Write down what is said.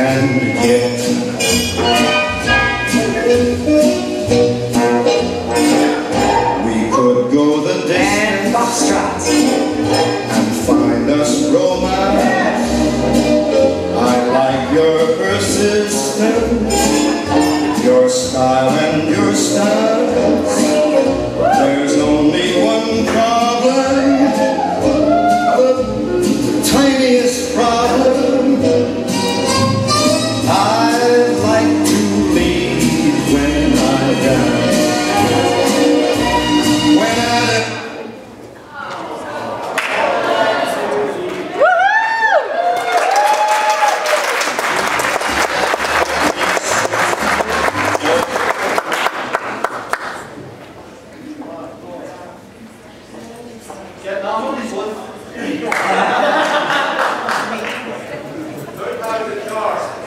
and get. We could go the distance and foxtrot and find us romance. I like your persistence, your style and your stance. There's only one problem, the tiniest problem. I like to lead when I dance. When I Getting on with one. Learn how to guitar.